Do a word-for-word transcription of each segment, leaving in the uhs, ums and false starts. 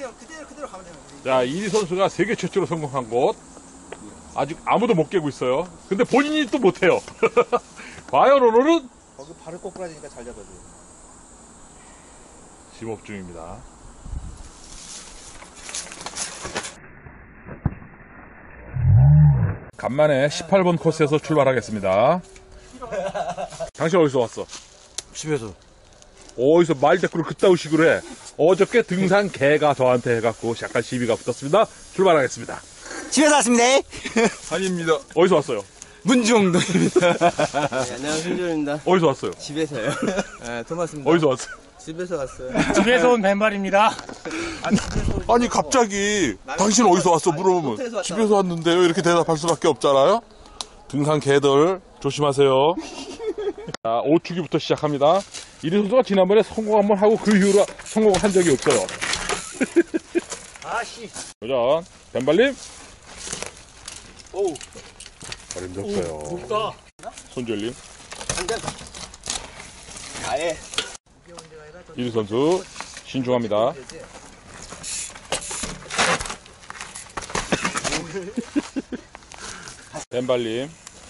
그대로 그대로 그대로 가면 되는 거지. 자, 이리 선수가 세계 최초로 성공한 곳. 아직 아무도 못 깨고 있어요. 근데 본인이 또 못해요. 과연 오늘은? 거기 발을 꼬꾸라지니까 잘 잡아줘. 심호흡 중입니다. 간만에 십팔 번 코스에서 출발하겠습니다. 당신 어디서 왔어? 집에서. 어디서 말대꾸를 그따위 식으로 해. 어저께 등산 개가 저한테 해갖고 약간 시비가 붙었습니다. 출발하겠습니다. 집에서 왔습니다. 아닙니다. 어디서 왔어요? 문중동입니다. 네, 안녕하세요, 신조입니다. 어디서 왔어요? 집에서요. 네, 토마스입니다. 어디서 왔어요? 집에서 왔어요. 집에서 온 벤발입니다. 아니 갑자기 당신 어디서 왔어 물어보면 집에서 왔는데요 이렇게 대답할 수밖에 없잖아요. 등산 개들 조심하세요. 자, 오추기부터 시작합니다. 이리 선수가 지난번에 성공 한번 하고 그 이후로 성공을 한 적이 없어요. 아씨. 도전 벤발님. 오우. 어림없어요. 뭘까? 손절님. 아예. 이리 선수 신중합니다. 벤발님.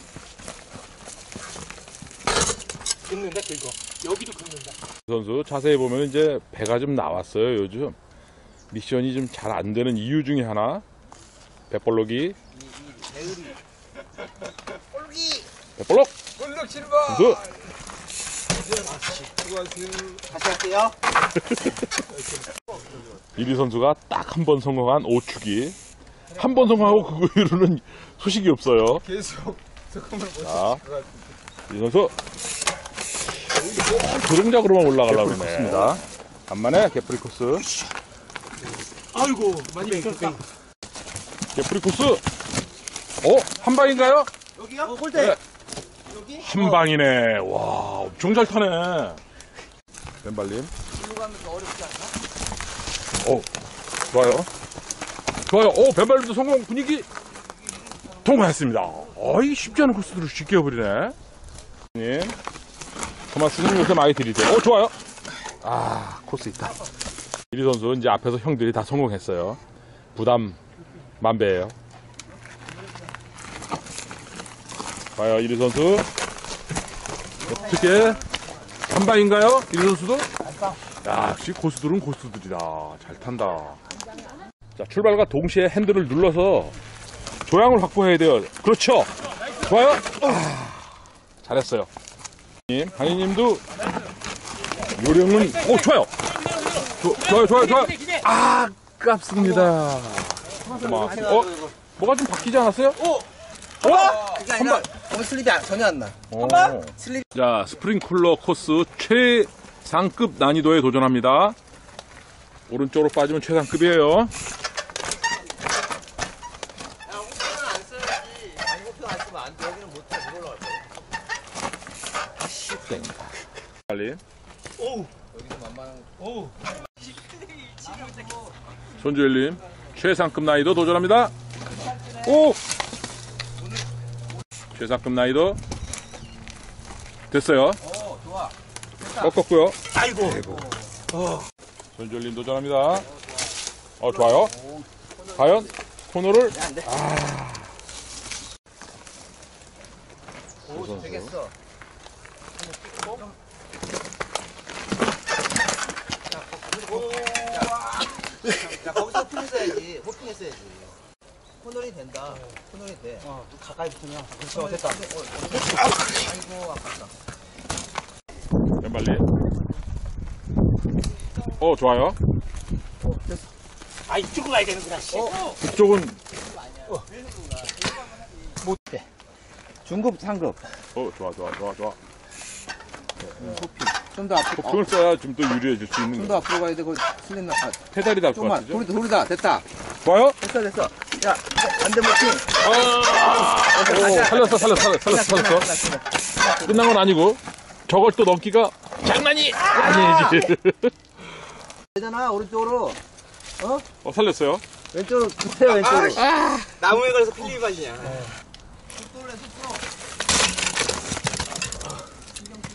긁는다 긁어. 여기도 긁는다. 선수 자세히 보면 이제 배가 좀 나왔어요. 요즘 미션이 좀 잘 안 되는 이유 중에 하나 배볼록이 배볼록 볼록 실버! 선수 다시 할게요. 이리 선수가 딱 한 번 성공한 오축이 한 번 성공하고 그 이후로는 소식이 없어요. 계속 조금을 못 자, 이리 선수 조종작으로만 올라가려고 그러네. 간만에 개프리 코스. 아이고 많이 긁었다. 개프리 코스. 어? 한 방인가요? 여기요? 어, 꼴대. 네. 여기? 한 방이네. 와, 엄청 잘 타네. 벤발님. 일로 가면 더 어렵지 않나? 어, 좋아요. 좋아요. 오, 벤발님도 성공 분위기 통과했습니다. 어이, 쉽지 않은 코스들을 쉽게 해버리네. 님, 토마스는 요새 많이 들이대요. 어, 좋아요. 아, 코스 있다. 이리 선수, 이제 앞에서 형들이 다 성공했어요. 부담 만배예요. 봐요, 이리 선수. 어떻게? 한 방인가요? 이리 선수도? 야, 역시 고수들은 고수들이다. 잘 탄다. 자, 출발과 동시에 핸들을 눌러서 조향을 확보해야 돼요. 그렇죠. 좋아요. 아, 잘했어요. 님, 강희님도 요령은, 오, 좋아요. 조, 좋아요, 좋아요, 좋아요. 아, 아깝습니다. 고마워. 어? 뭐가 좀 바뀌지 않았어요? 오! 어? 그게 아니라 오늘 슬립이 안- 전혀 안 나. 어. 슬립. 자, 스프링쿨러 코스 최상급 난이도에 도전합니다. 오른쪽으로 빠지면 최상급이에요. 아니 호표 안 쓰면 안 돼. 여기는 못해. 못 올라갈 거야. 빨리. 오우. 여기서 만만한 오우. 손주일님, 최상급 난이도 도전합니다. 오! 최상급 난이도. 됐어요. 오, 좋아. 꺾었고요. 아이고. 손주일님 도전합니다. 어, 좋아요. 과연 코너를. 아. 오, 되겠어. 야, 거기서 호핑했어야지. 호핑했어야지. 코너링 된다. 코너링 돼. 어, 가까이 붙으면. 그렇죠, 됐다. 아이고, 아깝다. 왼발리. 어, 좋아요. 아 이쪽으로 가야 되는구나. 씨. 이쪽은, 중급, 상급. 어, 좋아, 좋아, 좋아, 좋아. 좀 더 앞으로. 폭풍을 써야 좀 더 유리해질 수 있는 좀 거. 더 앞으로 가야 되고, 슬립 나, 아, 페달이 닿을 것 좀만. 같죠? 돌리다, 돌리다. 됐다. 좋아요? 됐어, 됐어. 야, 반대 모팅. 오, 살렸어, 살렸어, 살렸어, 살렸어, 살렸어. 끝난 건 아니고, 저걸 또 넘기가 장난이 아니지. 되잖아, 오른쪽으로. 어, 살렸어요. 왼쪽으로 붙여요, 왼쪽으로. 나무에 걸려서 필립 맛이냐.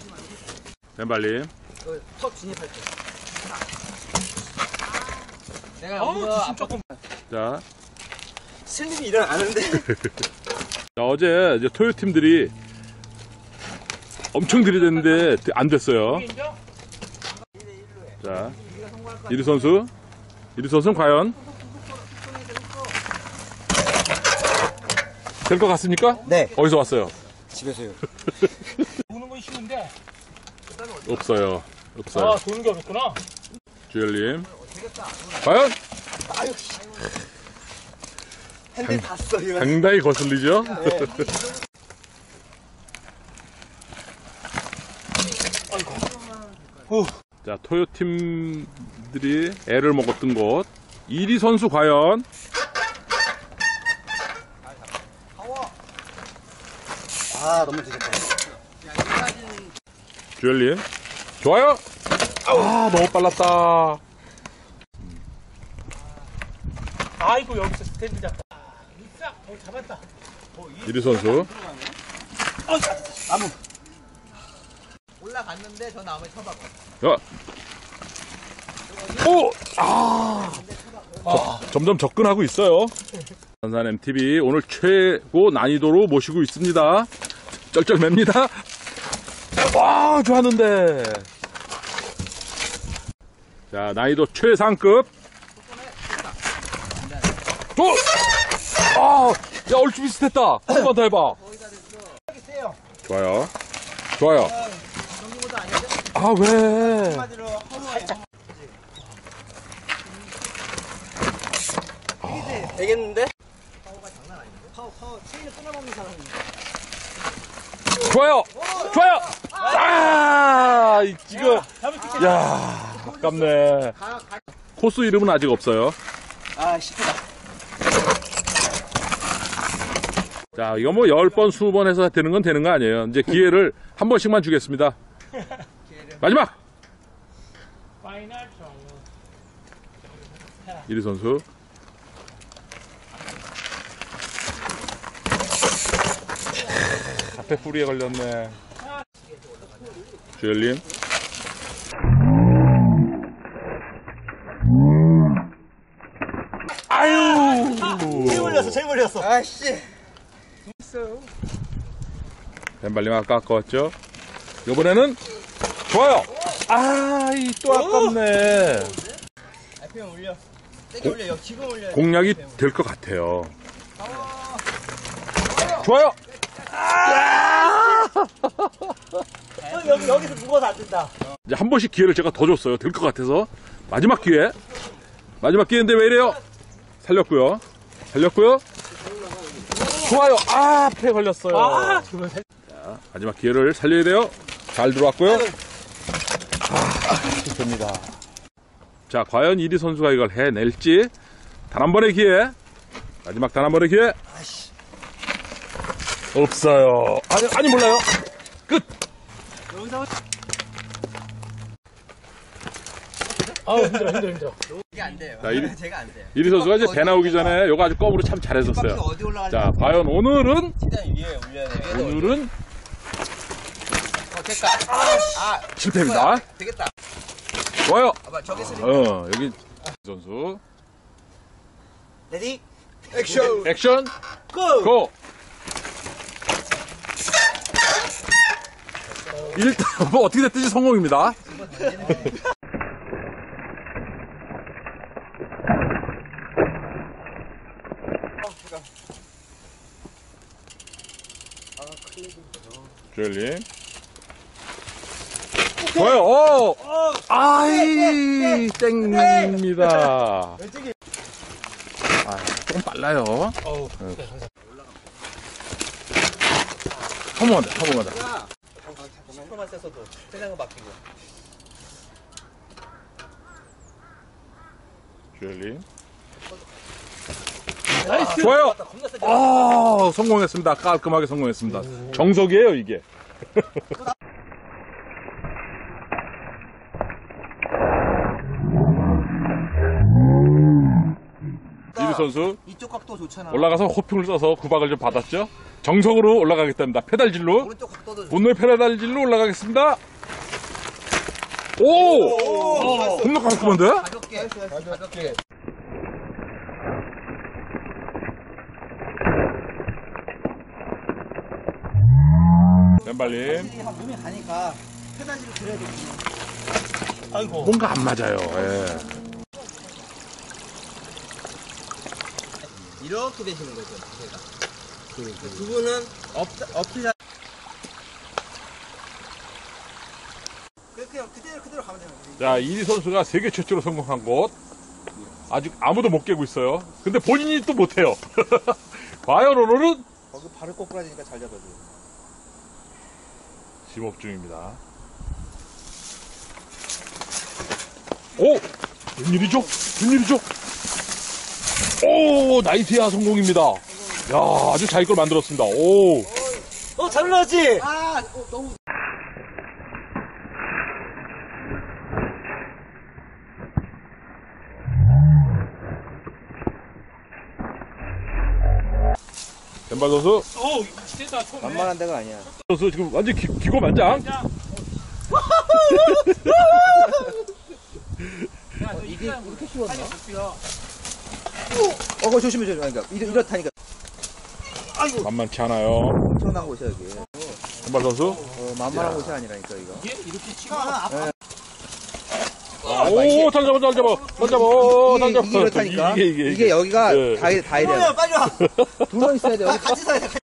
왼발님. 턱 진입할 때. 내가 어우, 여기서 지금 조금. 자, 슬림이 일어나는데. 자, 어제 이제 토요 팀들이 엄청 들이댔는데 안 됐어요. 자, 이리 선수. 이리 선수는 과연 될 것 같습니까? 네. 어디서 왔어요? 집에서요. 보는 건 쉬운데. 없어요. 없어요. 아, 도는 게 어렵구나. 주열님. 과연? 아유, 씨. 핸들 닿았어, 이거. 상당히 거슬리죠? 자, 토요 팀들이 애를 먹었던 곳. 이리 선수 과연? 아, 너무 늦었다. 주열님. 좋아요. 아, 너무 빨랐다. 아이고, 여기서 스탠드 잡다. 싹, 어, 잡았다. 이리 선수. 나무. 올라갔는데 저 나무에 쳐박아. 야. 오! 아! 저- 점점 접근하고 있어요. 선산 엠티비 오늘 최고 난이도로 모시고 있습니다. 쩔쩔맵니다. 와, 좋았는데. 자, 난이도 최상급. 오! 아! 야, 얼추 비슷했다. 한 번 더 해봐. 좋아요. 좋아요. 아, 왜? 한마디로 허무해. 되겠는데? 파워 파워 체인을 끊어먹는 사람이. 좋아요! 좋아요! 아! 이- 이거, 야, 아깝네. 코스 이름은 아직 없어요. 아, 쉽다. 자, 이거 뭐 열 번, 스무 번 해서 되는 건 되는 거 아니에요. 이제 기회를 한 번씩만 주겠습니다. 마지막! 파이널 정. 이리 선수. 앞에 뿌리에 걸렸네. 주열님. 아유! 제일 걸렸어, 제일 걸렸어. 아씨. 벤발님 아까 아까웠죠? 이번에는 좋아요! 아, 이 또 아깝네. 알피엠 올려. 세게 올려. 여기 지금 올려. 공략이 될 것 같아요. 좋아요! 여기, 여기서 무거워서 안 된다. 이제 한 번씩 기회를 제가 더 줬어요. 될 것 같아서. 마지막 기회. 마지막 기회인데 왜 이래요? 살렸고요. 살렸고요. 좋아요. 아, 앞에 걸렸어요. 아, 그걸 살- 자, 마지막 기회를 살려야 돼요. 잘 들어왔고요. 아, 좋습니다. 자, 과연 이리 선수가 이걸 해낼지. 단 한 번의 기회. 마지막 단 한 번의 기회. 없어요. 아니, 아니, 몰라요. 끝! 아우, 힘들어, 힘들어, 힘들어. 이게 안 돼요. 자, 이리- 제가 안 돼요. 이리 선수가 이제 배 나오기 전에 요거 아주 껌으로 참 잘했었어요. 어디 올라갈지. 자, 과연 오늘은, 일단 위에 올려야 돼요. 오늘은 어, 됐다. 아, 실패입니다. 되겠다. 좋아요. 봐봐, 저기 쓰리. 어, 여기 선수. 레디? 액션! 액션, 고! 고! 일단, 뭐 어떻게 됐든지 성공입니다. 주열님. 좋아요, 오! 아이, 땡입니다. 아, 조금 빨라요. 어우, 한 번만 더, 한 번만 더. 슈퍼만 셌어도 세상은 바뀌고. 주열님. 나이스. 좋아요. 겁나 세게. 아, 성공했습니다. 깔끔하게 성공했습니다. 정석이에요, 이게. 이리 선수 이쪽 각도 좋잖아. 올라가서 호핑을 써서 구박을 좀 받았죠. 정석으로 올라가겠답니다. 페달질로 오른쪽 각도도 좋 본노의 페달질로 올라가겠습니다. 오! 겁나 깔끔한데? 가볍게. 가볍게. 왼발님. 확실히 막 몸이 가니까 페달질을 들어야 되거든요. 아이고. 뭔가 안 맞아요. 예. 이렇게 되시는 거죠, 제가. 두 분은 업, 업히자. 그냥 그대로 그대로 가면 되는 거지. 자, 이리 선수가 세계 최초로 성공한 곳. 아직 아무도 못 깨고 있어요. 근데 본인이 또 못해요. 과연 오늘은 거기 발을 꼬꾸라지니까 잘 잡아줘. 심호흡 중입니다. 오! 웬일이죠? 웬일이죠? 오! 나이스야 성공입니다. 야, 아주 자기 걸 만들었습니다. 오! 어, 잘 올라왔지? 아, 어, 너무. 왼발 선수. 어, 세다, 처음에. 만만한 데가 아니야. 선수 지금 완전 기, 기고만장. 야, 너 이게 이거야, 이렇게 쉬웠나? 아니, 야. 어, 그거 조심해, 조심해. 그러니까 이렇, 이렇다니까. 만만치 않아요. 엄청난 곳이야, 이게. 왼발 선수. 어, 만만한 곳이 아니라니까, 이거. 이게 이렇게 치고. 오, 잘 잡아, 잘 잡아. 잘 잡아. 오, 잘 이게, 잡아. 이게 이렇다니까. 이게, 이게, 이게 여기가 예. 다, 다 이래요. 빨리 와! 두 번 있어야 돼요. 같이 사야 돼.